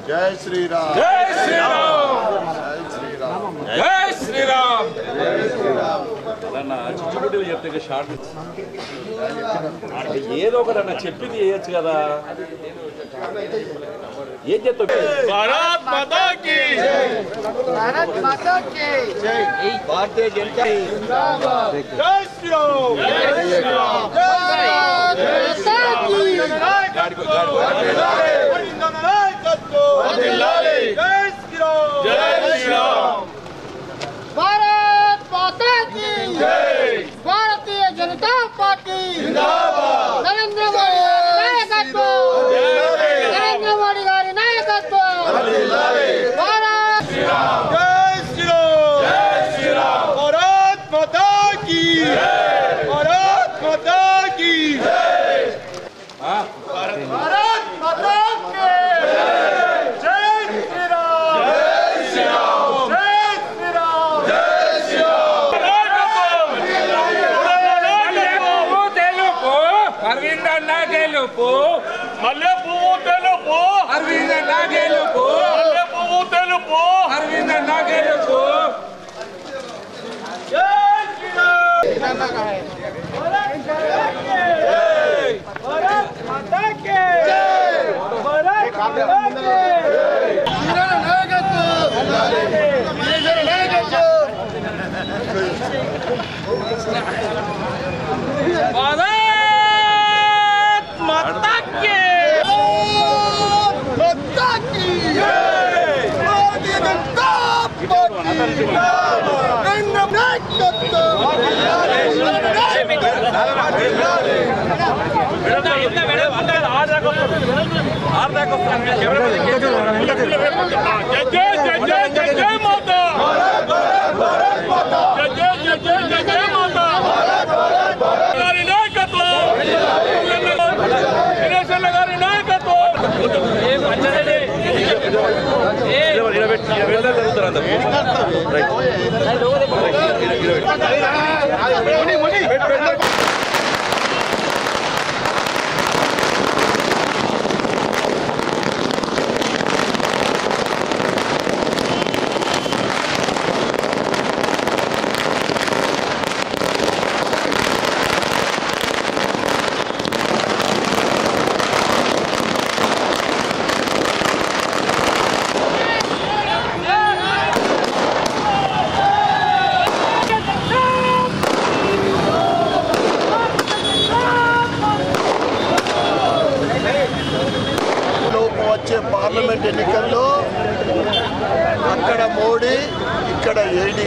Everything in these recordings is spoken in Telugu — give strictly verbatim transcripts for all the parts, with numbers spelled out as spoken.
जय श्री राम जय श्री राम जय श्री राम जय श्री राम जय श्री राम అన్న చిచ్చుబుడ్డిలు చెప్తే షార్ట్ ఏదో ఒకటన్నా చెప్పింది చేయొచ్చు కదా ఏం చెప్తావు భారత్ మాతా కీ జై भारत माता की జై భారతీయ జనతా जिंदाबाद జై శ్రీ రామ్ जय श्री राम भारत माता की గాడికో గాడికో वंदे జై శ్రీ రామ్ జై శ్రీ రామ్ भारत माता की జై भारतीय जनता पार्टी जिंदाबाद नरेंद्र मोदी गारी नायकत्व नरेंद्र मोदी गारी नायकत्व भारत जय श्री राम जय श्री राम भारत माता की जय भारत माता की जय हां भारत माता की जय श्री राम जय श्री राम जय श्री राम जय श्री राम తెలుపు అరవింద్ అన్న తెలుపు మల్లె పువ్వు తెలుపు అరవింద్ అన్న తెలుపు మల్లె పువ్వు తెలుపు అరవింద్ అన్న తెలుపు జై శ్రీ రామ్ भारत माता की भारत माता की भारत माता की माता की भारतीय जनता पार्टी नरेंद्र नायकत्व వచ్చే పార్లమెంట్ ఎన్నికల్లో అక్కడ మోడీ ఇక్కడ ఏడీ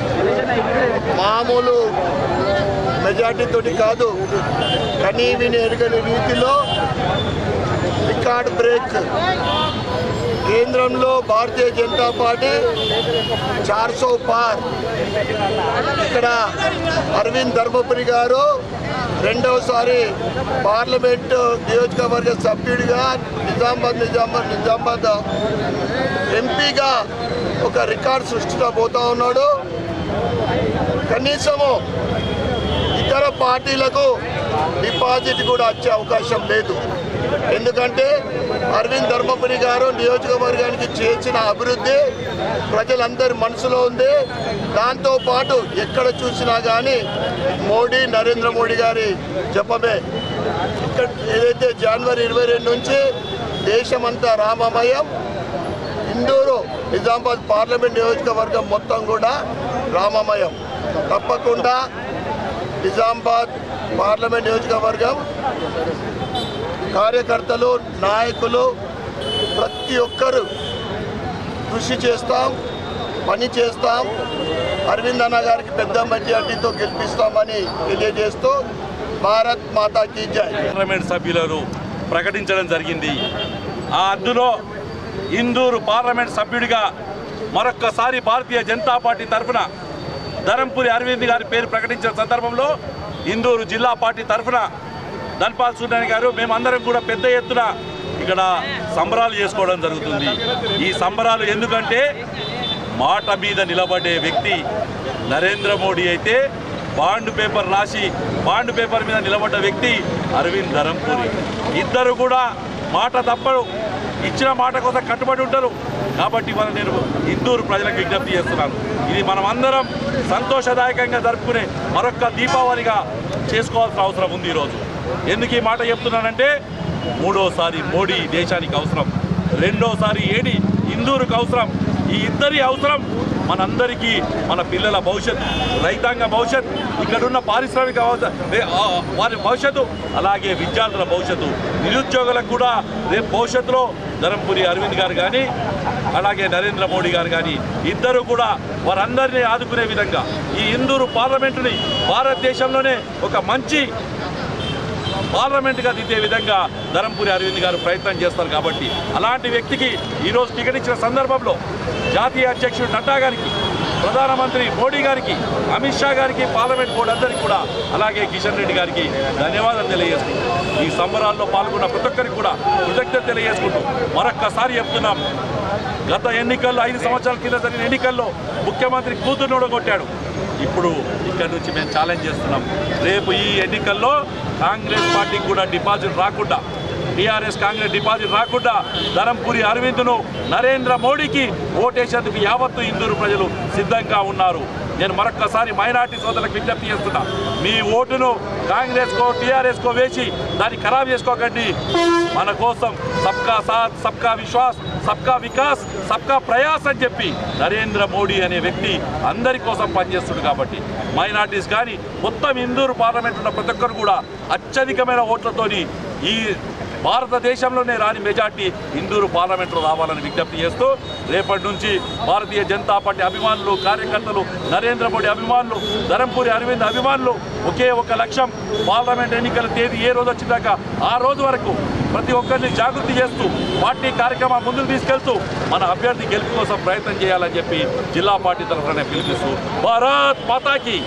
మామూలు మెజార్టీతోటి కాదు, కనీ విని ఎరగని రీతిలో రికార్డ్ బ్రేక్. కేంద్రంలో భారతీయ జనతా పార్టీ చార్ సో పార్. ఇక్కడ అరవింద్ ధర్మపురి గారు రెండవసారి పార్లమెంటు నియోజకవర్గ సభ్యుడిగా నిజామాబాద్ నిజామాబాద్ నిజామాబాద్ ఎంపీగా ఒక రికార్డు సృష్టించబోతా ఉన్నాడు. కనీసము ఇతర పార్టీలకు డిపాజిట్ కూడా వచ్చే అవకాశం లేదు. ఎందుకంటే అరవింద్ ధర్మపురి గారు నియోజకవర్గానికి చేసిన అభివృద్ధి ప్రజలందరి మనసులో ఉంది. దాంతోపాటు ఎక్కడ చూసినా కానీ మోడీ నరేంద్ర మోడీ గారి జపమే. ఇక్కడ ఏదైతే జనవరి ఇరవై రెండు నుంచి దేశమంతా రామమయం, ఇందూరు నిజామాబాద్ పార్లమెంట్ నియోజకవర్గం మొత్తం కూడా రామమయం. తప్పకుండా నిజామాబాద్ పార్లమెంట్ నియోజకవర్గం కార్యకర్తలు, నాయకులు ప్రతి ఒక్కరు కృషి చేస్తాం, పని చేస్తాం. అరవింద్ అన్న గారికి పెద్ద మెజార్టీతో గెలిపిస్తామని తెలియజేస్తూ భారత్ మాతా కీ జై. పార్లమెంట్ సభ్యులను ప్రకటించడం జరిగింది. ఆ అందులో ఇందూరు పార్లమెంట్ సభ్యుడిగా మరొక్కసారి భారతీయ జనతా పార్టీ తరఫున ధరంపురి అరవింద్ గారి పేరు ప్రకటించిన సందర్భంలో ఇందూరు జిల్లా పార్టీ తరఫున ధన్పాల్ సుందరి గారు మేమందరం కూడా పెద్ద ఎత్తున ఇక్కడ సంబరాలు చేసుకోవడం జరుగుతుంది. ఈ సంబరాలు ఎందుకంటే మాట మీద నిలబడే వ్యక్తి నరేంద్ర మోడీ అయితే బాండ్ పేపర్ రాసి బాండ్ పేపర్ మీద నిలబడ్డ వ్యక్తి అరవింద్ ధరంపురి. ఇద్దరు కూడా మాట తప్పరు. ఇచ్చిన మాట కోసం కట్టుబడి ఉంటారు. కాబట్టి మనం నేను ఇందూరు ప్రజలకు విజ్ఞప్తి చేస్తున్నాను, ఇది మనం అందరం సంతోషదాయకంగా జరుపుకునే మరొక దీపావళిగా చేసుకోవాల్సిన అవసరం ఉంది ఈరోజు. ఎందుకు ఈ మాట చెప్తున్నానంటే, మూడోసారి మోడీ దేశానికి అవసరం, రెండోసారి ఏడి ఇందూరుకు అవసరం. ఈ ఇద్దరి అవసరం మనందరికీ, మన పిల్లల భవిష్యత్తు, రైతాంగ భవిష్యత్తు, ఇక్కడున్న పారిశ్రామిక వారి భవిష్యత్తు, అలాగే విద్యార్థుల భవిష్యత్తు, నిరుద్యోగులకు కూడా రేపు భవిష్యత్తులో ధరంపురి అరవింద్ గారు కానీ అలాగే నరేంద్ర మోడీ గారు కానీ ఇద్దరు కూడా వారందరినీ ఆదుకునే విధంగా ఈ ఇందూరు పార్లమెంటుని భారతదేశంలోనే ఒక మంచి పార్లమెంట్గా దిద్దే విధంగా ధరంపురి అరవింద్ గారు ప్రయత్నం చేస్తారు. కాబట్టి అలాంటి వ్యక్తికి ఈరోజు టికెట్ ఇచ్చిన సందర్భంలో జాతీయ అధ్యక్షుడు నడ్డా గారికి, ప్రధానమంత్రి మోడీ గారికి, అమిత్ షా గారికి, పార్లమెంట్ బోర్డు అందరికీ కూడా, అలాగే కిషన్ రెడ్డి గారికి ధన్యవాదాలు తెలియజేసుకుంటూ ఈ సంబరాల్లో పాల్గొన్న ప్రతి ఒక్కరికి కూడా కృతజ్ఞత తెలియజేసుకుంటూ మరొక్కసారి చెప్తున్నాం, గత ఎన్నికల్లో ఐదు సంవత్సరాల కింద జరిగిన ఎన్నికల్లో ముఖ్యమంత్రి కూతురును ఓడగొట్టాడు. ఇప్పుడు ఇక్కడ నుంచి మేము ఛాలెంజ్ చేస్తున్నాం, రేపు ఈ ఎన్నికల్లో కాంగ్రెస్ పార్టీకి కూడా డిపాజిట్ రాకుండా, టీఆర్ఎస్ కాంగ్రెస్ డిపాజిట్ రాకుండా ధరంపురి అరవింద్ను నరేంద్ర మోడీకి ఓటేసేందుకు యావత్తు ఇందూరు ప్రజలు సిద్ధంగా ఉన్నారు. నేను మరొక్కసారి మైనార్టీ సోదరులకు విజ్ఞప్తి చేస్తున్నా, మీ ఓటును కాంగ్రెస్కో టీఆర్ఎస్కో వేసి దాన్ని ఖరాబ్ చేసుకోకండి. మన కోసం సబ్కా సాత్, సబ్కా విశ్వాస్, సబ్కా వికాస్, సబ్కా ప్రయాస్ అని చెప్పి నరేంద్ర మోడీ అనే వ్యక్తి అందరి కోసం పనిచేస్తుంది. కాబట్టి మైనార్టీస్ కానీ మొత్తం ఇందూరు పార్లమెంట్ ఉన్న ప్రతి ఒక్కరు కూడా అత్యధికమైన ఓట్లతోని ఈ భారతదేశంలోనే రాని మెజార్టీ ఇందూరు పార్లమెంట్లో రావాలని విజ్ఞప్తి చేస్తూ, రేపటి నుంచి భారతీయ జనతా పార్టీ అభిమానులు, కార్యకర్తలు, నరేంద్ర మోడీ అభిమానులు, ధరంపురి అరవింద్ అభిమానులు ఒకే ఒక లక్ష్యం, పార్లమెంట్ ఎన్నికల తేదీ ఏ రోజు వచ్చిందాక ఆ రోజు వరకు ప్రతి ఒక్కరిని జాగృతి చేస్తూ పార్టీ కార్యక్రమం ముందుకు తీసుకెళ్తూ మన అభ్యర్థి గెలుపు కోసం ప్రయత్నం చేయాలని చెప్పి జిల్లా పార్టీ తరఫున పిలిపిస్తూ భారత్ మాతాకి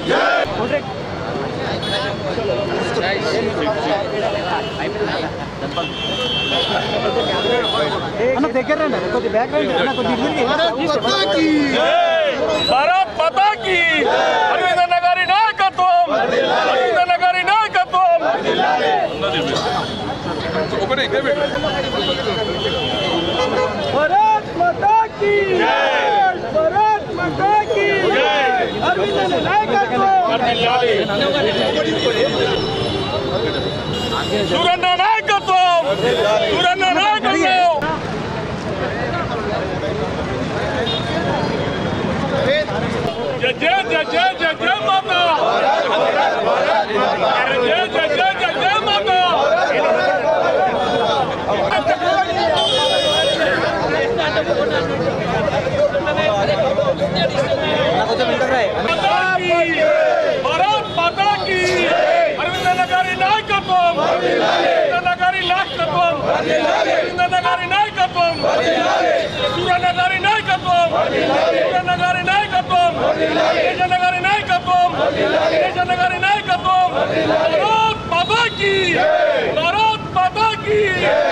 భారత్ మాతాకి అరవింద్ అన్న గారి నాయకత్వం, అరవింద్ అన్న గారి నాయకత్వం. భారత్ మాతాకి భారత్ మాతాకి అరవింద్ అన్న నాయకత్వం, సూరన్న నాయకత్వం, సూరన్న నాయకత్వం. జై జై జై జై జై జై మాతా, జై జై జై జై జై మాతా. భారత్ మాతా కి అరవింద్ అన్న గారి నాయకత్వం, అరవింద్ అన్న గారి నాయకత్వం, అరవింద్ అన్న గారి నాయకత్వం, సూరన్న గారి నాయకత్వం, సూరన్న గారి నాయకత్వం, దేశన్న గారి నాయకత్వం, దేశన్న గారి నాయకత్వం. భారత్ మాతా కి, భారత్ మాతా కి.